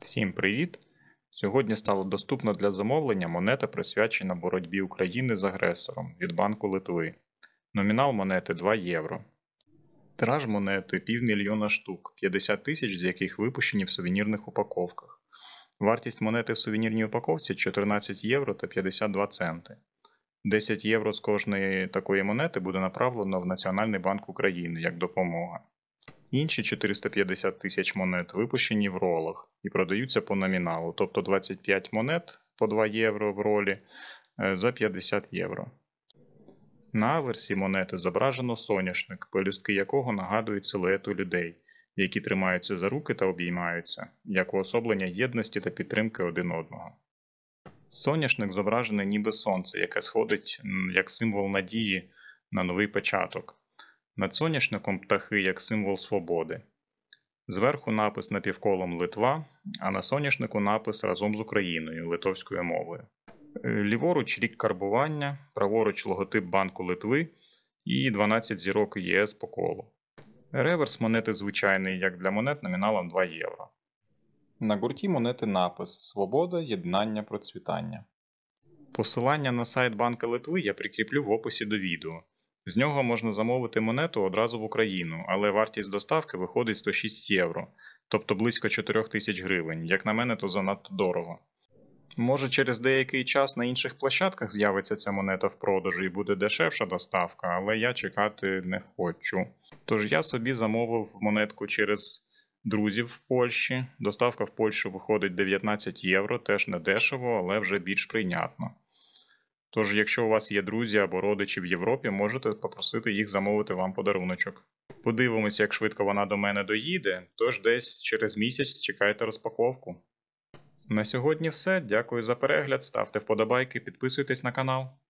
Всім привіт! Сьогодні стало доступно для замовлення монета, присвячена боротьбі України з агресором від Банку Литви. Номінал монети 2 євро. Тираж монети 500 000 штук, 50 тисяч з яких випущені в сувенірних упаковках. Вартість монети в сувенірній упаковці 14 євро та 52 центи. 10 євро з кожної такої монети буде направлено в Національний банк України як допомога. Інші 450 тисяч монет випущені в ролах і продаються по номіналу, тобто 25 монет по 2 євро в ролі за 50 євро. На аверсі монети зображено соняшник, пелюстки якого нагадують силуету людей, які тримаються за руки та обіймаються, як уособлення єдності та підтримки один одного. Соняшник зображений ніби сонце, яке сходить як символ надії на новий початок. Над соняшником птахи як символ свободи. Зверху напис напівколом Литва, а на соняшнику напис разом з Україною литовською мовою. Ліворуч рік карбування, праворуч логотип Банку Литви і 12 зірок ЄС по колу. Реверс монети звичайний, як для монет номіналом 2 євро. На гурті монети напис «Свобода, єднання, процвітання». Посилання на сайт Банка Литви я прикріплю в описі до відео. З нього можна замовити монету одразу в Україну, але вартість доставки виходить 106 євро, тобто близько 4 тисяч гривень. Як на мене, то занадто дорого. Може, через деякий час на інших площадках з'явиться ця монета в продажі і буде дешевша доставка, але я чекати не хочу. Тож я собі замовив монетку через друзів в Польщі. Доставка в Польщу виходить 19 євро, теж не дешево, але вже більш прийнятно. Тож, якщо у вас є друзі або родичі в Європі, можете попросити їх замовити вам подаруночок. Подивимось, як швидко вона до мене доїде, тож десь через місяць чекайте розпаковку. На сьогодні все. Дякую за перегляд, ставте вподобайки, підписуйтесь на канал.